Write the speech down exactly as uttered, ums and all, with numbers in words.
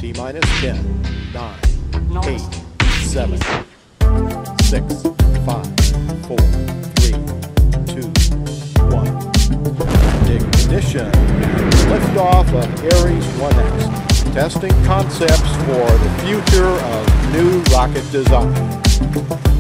T-minus ten, nine, eight, seven, six, five, four, three, two, one. Ignition. Liftoff of Ares one X. Testing concepts for the future of new rocket design.